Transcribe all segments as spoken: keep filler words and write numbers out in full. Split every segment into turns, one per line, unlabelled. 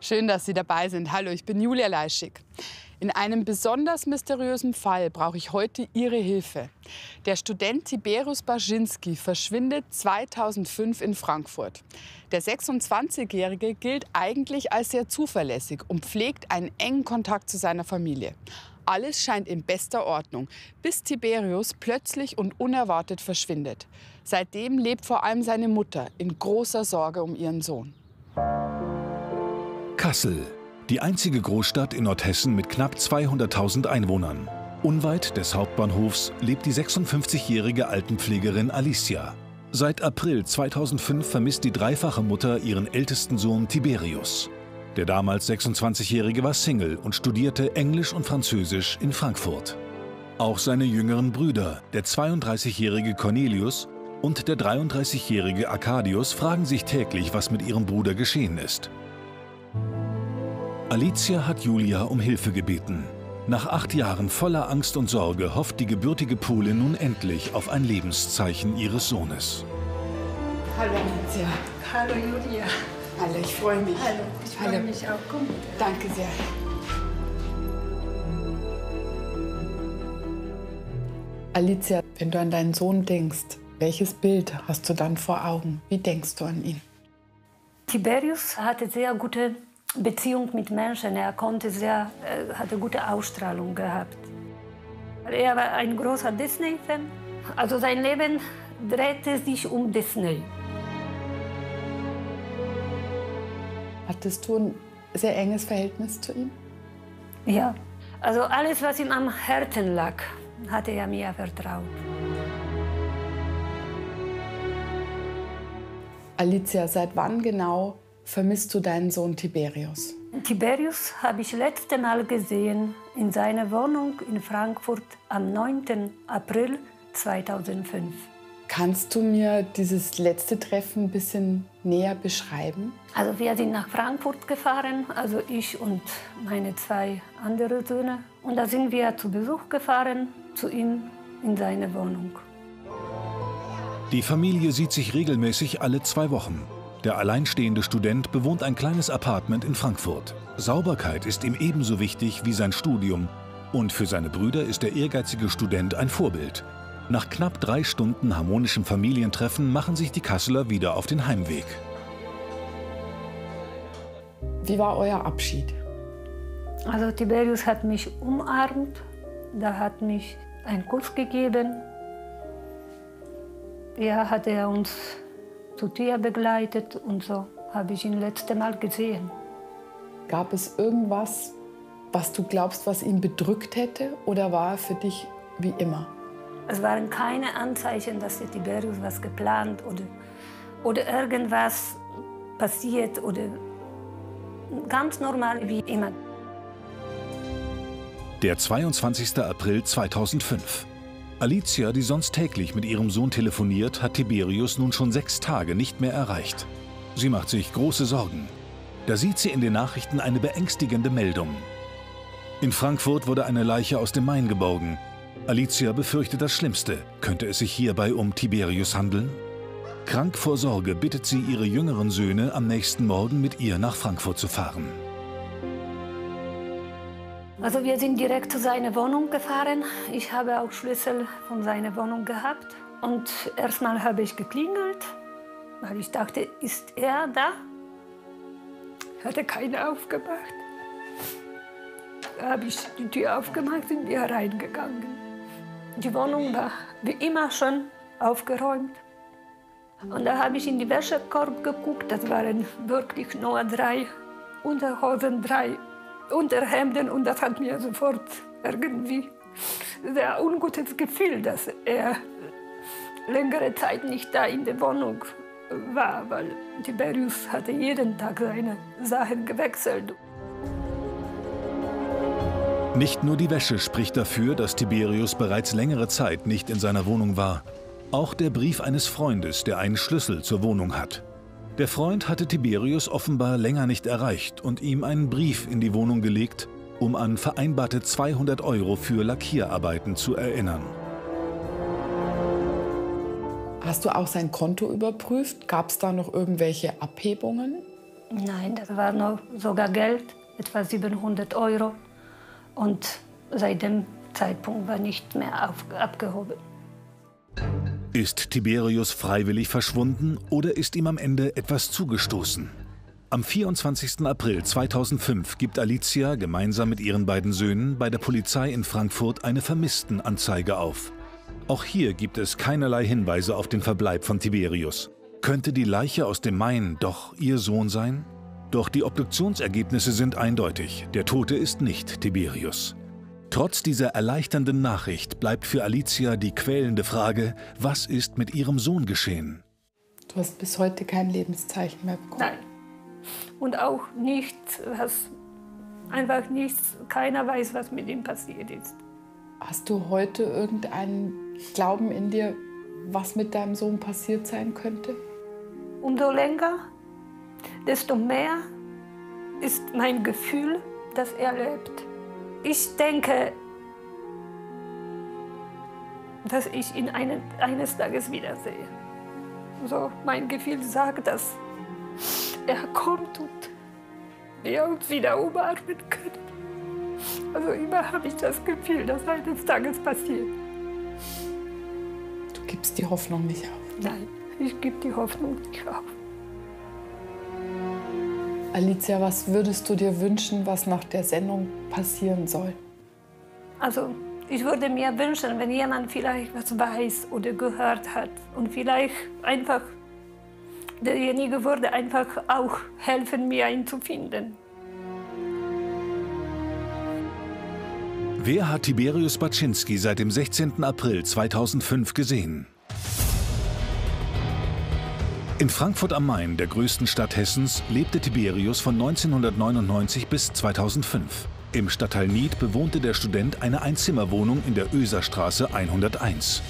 Schön, dass Sie dabei sind. Hallo, ich bin Julia Leischig. In einem besonders mysteriösen Fall brauche ich heute Ihre Hilfe. Der Student Tiberius Baczynski verschwindet zweitausendfünf in Frankfurt. Der sechsundzwanzigjährige gilt eigentlich als sehr zuverlässig und pflegt einen engen Kontakt zu seiner Familie. Alles scheint in bester Ordnung, bis Tiberius plötzlich und unerwartet verschwindet. Seitdem lebt vor allem seine Mutter in großer Sorge um ihren Sohn.
Kassel, die einzige Großstadt in Nordhessen mit knapp zweihunderttausend Einwohnern. Unweit des Hauptbahnhofs lebt die sechsundfünfzigjährige Altenpflegerin Alicia. Seit April zweitausendfünf vermisst die dreifache Mutter ihren ältesten Sohn Tiberius. Der damals sechsundzwanzigjährige war Single und studierte Englisch und Französisch in Frankfurt. Auch seine jüngeren Brüder, der zweiunddreißigjährige Cornelius und der dreiunddreißigjährige Arkadius, fragen sich täglich, was mit ihrem Bruder geschehen ist. Alicia hat Julia um Hilfe gebeten. Nach acht Jahren voller Angst und Sorge hofft die gebürtige Polin nun endlich auf ein Lebenszeichen ihres Sohnes.
Hallo Alicia.
Hallo Julia.
Hallo, ich freue mich.
Hallo, ich freue
Hallo.
mich auch. Komm.
Danke sehr. Alicia, wenn du an deinen Sohn denkst, welches Bild hast du dann vor Augen? Wie denkst du an ihn?
Tiberius hatte sehr gute Beziehung mit Menschen. Er konnte sehr, er hatte gute Ausstrahlung gehabt. Er war ein großer Disney-Fan. Also sein Leben drehte sich um Disney.
Hattest du ein sehr enges Verhältnis zu ihm?
Ja, also alles, was ihm am Herzen lag, hatte er mir vertraut.
Alicia, seit wann genau vermisst du deinen Sohn Tiberius?
Tiberius habe ich letzte Mal gesehen in seiner Wohnung in Frankfurt am neunten April zweitausendfünf.
Kannst du mir dieses letzte Treffen ein bisschen näher beschreiben?
Also wir sind nach Frankfurt gefahren, also ich und meine zwei anderen Söhne. Und da sind wir zu Besuch gefahren, zu ihm in seine Wohnung.
Die Familie sieht sich regelmäßig alle zwei Wochen. Der alleinstehende Student bewohnt ein kleines Appartement in Frankfurt. Sauberkeit ist ihm ebenso wichtig wie sein Studium. Und für seine Brüder ist der ehrgeizige Student ein Vorbild. Nach knapp drei Stunden harmonischem Familientreffen machen sich die Kasseler wieder auf den Heimweg.
Wie war euer Abschied?
Also Tiberius hat mich umarmt, da hat mich einen Kuss gegeben. Ja, hat er uns zur Tür begleitet und so habe ich ihn letzte Mal gesehen.
Gab es irgendwas, was du glaubst, was ihn bedrückt hätte, oder war er für dich wie immer?
Es waren keine Anzeichen, dass der Tiberius was geplant oder, oder irgendwas passiert oder ganz normal wie immer.
Der zweiundzwanzigste April zweitausendfünf. Alicia, die sonst täglich mit ihrem Sohn telefoniert, hat Tiberius nun schon sechs Tage nicht mehr erreicht. Sie macht sich große Sorgen. Da sieht sie in den Nachrichten eine beängstigende Meldung. In Frankfurt wurde eine Leiche aus dem Main geborgen. Alicia befürchtet das Schlimmste. Könnte es sich hierbei um Tiberius handeln? Krank vor Sorge bittet sie ihre jüngeren Söhne, am nächsten Morgen mit ihr nach Frankfurt zu fahren.
Also wir sind direkt zu seiner Wohnung gefahren. Ich habe auch Schlüssel von seiner Wohnung gehabt. Und erstmal habe ich geklingelt, weil ich dachte, ist er da? Hatte keiner aufgemacht. Da habe ich die Tür aufgemacht und sind wir reingegangen. Die Wohnung war wie immer schon aufgeräumt. Und da habe ich in die Wäschekorb geguckt. Das waren wirklich nur drei Unterhosen, drei Unterhemden. Und das hat mir sofort irgendwie ein sehr ungutes Gefühl, dass er längere Zeit nicht da in der Wohnung war. Weil Tiberius hatte jeden Tag seine Sachen gewechselt.
Nicht nur die Wäsche spricht dafür, dass Tiberius bereits längere Zeit nicht in seiner Wohnung war. Auch der Brief eines Freundes, der einen Schlüssel zur Wohnung hat. Der Freund hatte Tiberius offenbar länger nicht erreicht und ihm einen Brief in die Wohnung gelegt, um an vereinbarte zweihundert Euro für Lackierarbeiten zu erinnern.
Hast du auch sein Konto überprüft? Gab es da noch irgendwelche Abhebungen?
Nein, das war noch sogar Geld, etwa siebenhundert Euro. Und seit dem Zeitpunkt war nicht mehr auf, abgehoben.
Ist Tiberius freiwillig verschwunden oder ist ihm am Ende etwas zugestoßen? Am vierundzwanzigsten April zweitausendfünf gibt Alicia gemeinsam mit ihren beiden Söhnen bei der Polizei in Frankfurt eine Vermisstenanzeige auf. Auch hier gibt es keinerlei Hinweise auf den Verbleib von Tiberius. Könnte die Leiche aus dem Main doch ihr Sohn sein? Doch die Obduktionsergebnisse sind eindeutig. Der Tote ist nicht Tiberius. Trotz dieser erleichternden Nachricht bleibt für Alicia die quälende Frage, was ist mit ihrem Sohn geschehen?
Du hast bis heute kein Lebenszeichen mehr bekommen?
Nein. Und auch nichts, was, einfach nichts, keiner weiß, was mit ihm passiert ist.
Hast du heute irgendeinen Glauben in dir, was mit deinem Sohn passiert sein könnte?
Umso länger, desto mehr ist mein Gefühl, dass er lebt. Ich denke, dass ich ihn einen, eines Tages wiedersehe. So, mein Gefühl sagt, dass er kommt und wir uns wieder umarmen können. Also immer habe ich das Gefühl, dass eines Tages passiert.
Du gibst die Hoffnung nicht auf?
Nein, ich gebe die Hoffnung nicht auf.
Alicia, was würdest du dir wünschen, was nach der Sendung passieren soll?
Also ich würde mir wünschen, wenn jemand vielleicht was weiß oder gehört hat und vielleicht einfach derjenige würde einfach auch helfen, mir ihn zu finden.
Wer hat Tiberius Baczynski seit dem sechzehnten April zweitausendfünf gesehen? In Frankfurt am Main, der größten Stadt Hessens, lebte Tiberius von neunzehnhundertneunundneunzig bis zweitausendfünf. Im Stadtteil Nied bewohnte der Student eine Einzimmerwohnung in der Oeserstraße hunderteins.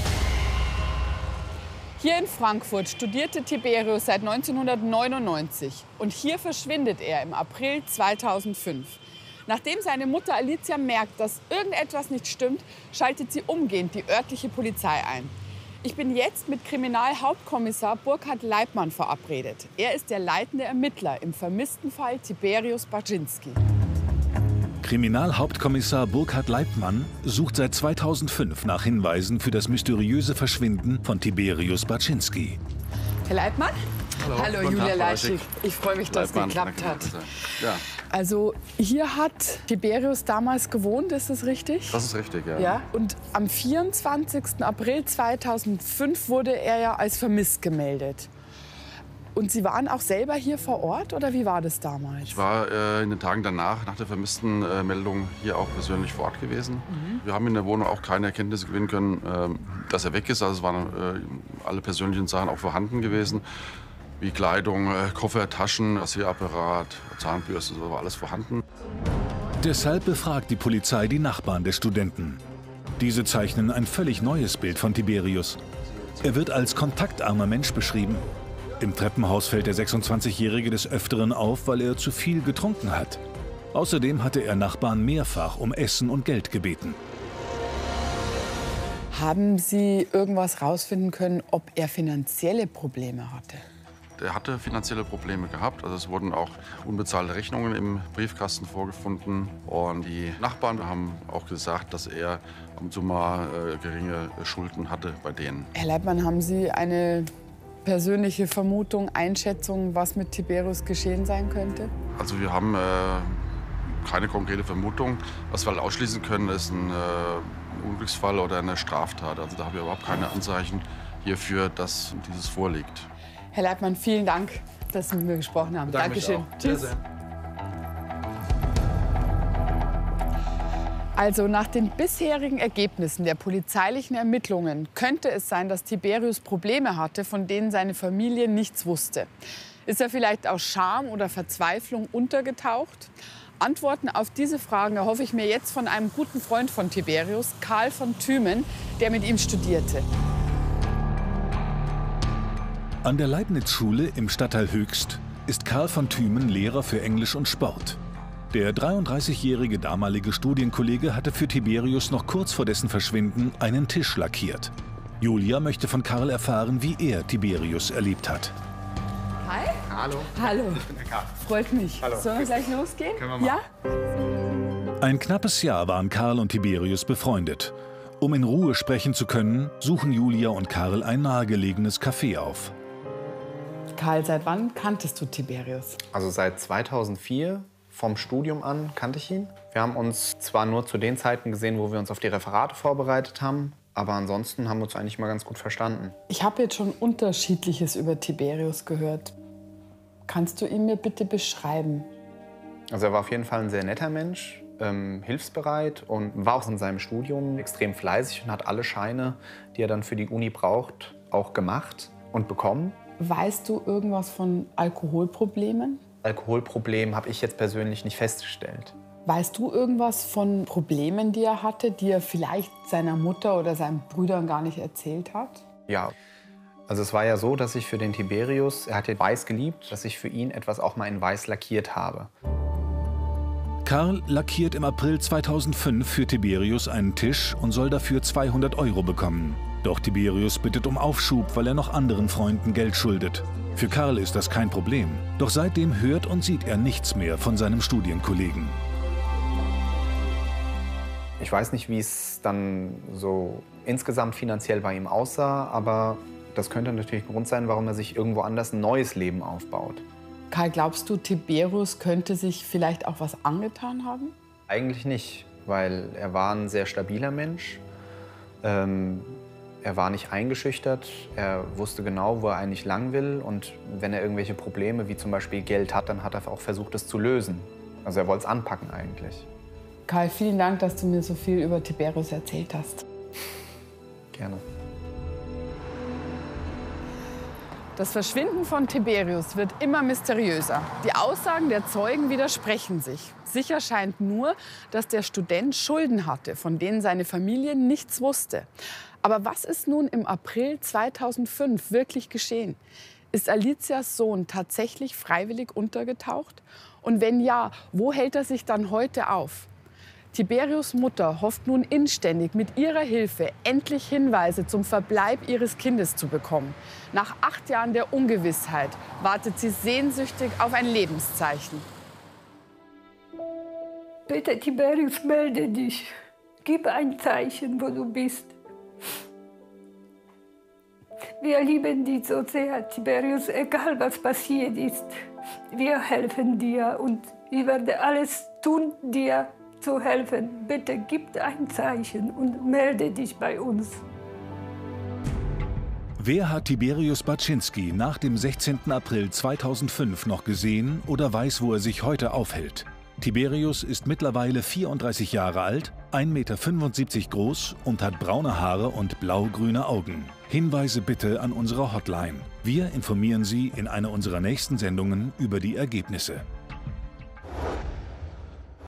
Hier in Frankfurt studierte Tiberius seit neunzehnhundertneunundneunzig und hier verschwindet er im April zweitausendfünf. Nachdem seine Mutter Alicia merkt, dass irgendetwas nicht stimmt, schaltet sie umgehend die örtliche Polizei ein. Ich bin jetzt mit Kriminalhauptkommissar Burkhard Leibmann verabredet. Er ist der leitende Ermittler im vermissten Fall Tiberius Baczynski.
Kriminalhauptkommissar Burkhard Leibmann sucht seit zweitausendfünf nach Hinweisen für das mysteriöse Verschwinden von Tiberius Baczynski.
Herr Leibmann?
Hallo,
Hallo
Guten
Julia
Tag,
Leischig. Ich freue mich, dass es
Leibmann,
geklappt hat.
Ja,
Also hier hat Tiberius damals gewohnt, ist das richtig?
das ist richtig, ja.
Ja, und am vierundzwanzigsten April zweitausendfünf wurde er ja als vermisst gemeldet. Und Sie waren auch selber hier vor Ort, oder wie war das damals?
Ich war äh, in den Tagen danach, nach der vermissten äh, Meldung, hier auch persönlich vor Ort gewesen. Mhm. Wir haben in der Wohnung auch keine Erkenntnisse gewinnen können, äh, dass er weg ist. Also es waren äh, alle persönlichen Sachen auch vorhanden gewesen, wie Kleidung, äh, Koffer, Taschen, Rasierapparat, Zahnbürste, so war alles vorhanden.
Deshalb befragt die Polizei die Nachbarn des Studenten. Diese zeichnen ein völlig neues Bild von Tiberius. Er wird als kontaktarmer Mensch beschrieben. Im Treppenhaus fällt der sechsundzwanzigjährige des Öfteren auf, weil er zu viel getrunken hat. Außerdem hatte er Nachbarn mehrfach um Essen und Geld gebeten.
Haben Sie irgendwas rausfinden können, ob er finanzielle Probleme hatte?
Er hatte finanzielle Probleme gehabt. Also es wurden auch unbezahlte Rechnungen im Briefkasten vorgefunden. Und die Nachbarn haben auch gesagt, dass er ab und zu mal äh, geringe Schulden hatte bei denen.
Herr Leibmann, haben Sie eine persönliche Vermutung, Einschätzung, was mit Tiberius geschehen sein könnte?
Also wir haben äh, keine konkrete Vermutung. Was wir halt ausschließen können, ist ein äh, Unglücksfall oder eine Straftat. Also da haben wir überhaupt keine Anzeichen hierfür, dass dieses vorliegt.
Herr Leibmann, vielen Dank, dass Sie mit mir gesprochen haben.
Danke
Dankeschön.
auch.
Tschüss.
Sehr, sehr.
Also nach den bisherigen Ergebnissen der polizeilichen Ermittlungen könnte es sein, dass Tiberius Probleme hatte, von denen seine Familie nichts wusste. Ist er vielleicht aus Scham oder Verzweiflung untergetaucht? Antworten auf diese Fragen erhoffe ich mir jetzt von einem guten Freund von Tiberius, Karl von Thümen, der mit ihm studierte.
An der Leibniz-Schule im Stadtteil Höchst ist Karl von Thümen Lehrer für Englisch und Sport. Der dreiunddreißigjährige damalige Studienkollege hatte für Tiberius noch kurz vor dessen Verschwinden einen Tisch lackiert. Julia möchte von Karl erfahren, wie er Tiberius erlebt hat.
Hi.
Hallo.
Hallo.
Ich bin der Karl.
Freut mich.
Hallo.
Sollen wir gleich losgehen?
Können wir machen.
Ja?
Ein knappes Jahr waren Karl und Tiberius befreundet. Um in Ruhe sprechen zu können, suchen Julia und Karl ein nahegelegenes Café auf.
Karl, seit wann kanntest du Tiberius?
Also seit zweitausendvier, vom Studium an, kannte ich ihn. Wir haben uns zwar nur zu den Zeiten gesehen, wo wir uns auf die Referate vorbereitet haben, aber ansonsten haben wir uns eigentlich mal ganz gut verstanden.
Ich habe jetzt schon Unterschiedliches über Tiberius gehört. Kannst du ihn mir bitte beschreiben?
Also er war auf jeden Fall ein sehr netter Mensch, ähm, hilfsbereit und war auch in seinem Studium extrem fleißig und hat alle Scheine, die er dann für die Uni braucht, auch gemacht und bekommen.
Weißt du irgendwas von Alkoholproblemen?
Alkoholproblem habe ich jetzt persönlich nicht festgestellt.
Weißt du irgendwas von Problemen, die er hatte, die er vielleicht seiner Mutter oder seinen Brüdern gar nicht erzählt hat?
Ja, also es war ja so, dass ich für den Tiberius, er hat ja weiß geliebt, dass ich für ihn etwas auch mal in weiß lackiert habe.
Karl lackiert im April zweitausendfünf für Tiberius einen Tisch und soll dafür zweihundert Euro bekommen. Doch Tiberius bittet um Aufschub, weil er noch anderen Freunden Geld schuldet. Für Karl ist das kein Problem. Doch seitdem hört und sieht er nichts mehr von seinem Studienkollegen.
Ich weiß nicht, wie es dann so insgesamt finanziell bei ihm aussah, aber das könnte natürlich ein Grund sein, warum er sich irgendwo anders ein neues Leben aufbaut.
Karl, glaubst du, Tiberius könnte sich vielleicht auch was angetan haben?
Eigentlich nicht, weil er war ein sehr stabiler Mensch. Ähm, er war nicht eingeschüchtert, er wusste genau, wo er eigentlich lang will. Und wenn er irgendwelche Probleme, wie zum Beispiel Geld hat, dann hat er auch versucht, es zu lösen. Also er wollte es anpacken eigentlich.
Karl, vielen Dank, dass du mir so viel über Tiberius erzählt hast.
Gerne.
Das Verschwinden von Tiberius wird immer mysteriöser. Die Aussagen der Zeugen widersprechen sich. Sicher scheint nur, dass der Student Schulden hatte, von denen seine Familie nichts wusste. Aber was ist nun im April zweitausendfünf wirklich geschehen? Ist Alicias Sohn tatsächlich freiwillig untergetaucht? Und wenn ja, wo hält er sich dann heute auf? Tiberius' Mutter hofft nun inständig, mit ihrer Hilfe endlich Hinweise zum Verbleib ihres Kindes zu bekommen. Nach acht Jahren der Ungewissheit wartet sie sehnsüchtig auf ein Lebenszeichen.
Bitte, Tiberius, melde dich. Gib ein Zeichen, wo du bist. Wir lieben dich so sehr, Tiberius, egal was passiert ist. Wir helfen dir und ich werde alles tun, dir zu helfen. Bitte gib ein Zeichen und melde dich bei uns.
Wer hat Tiberius Baczynski nach dem sechzehnten April zweitausendfünf noch gesehen oder weiß, wo er sich heute aufhält? Tiberius ist mittlerweile vierunddreißig Jahre alt, ein Meter fünfundsiebzig groß und hat braune Haare und blau-grüne Augen. Hinweise bitte an unsere Hotline. Wir informieren Sie in einer unserer nächsten Sendungen über die Ergebnisse.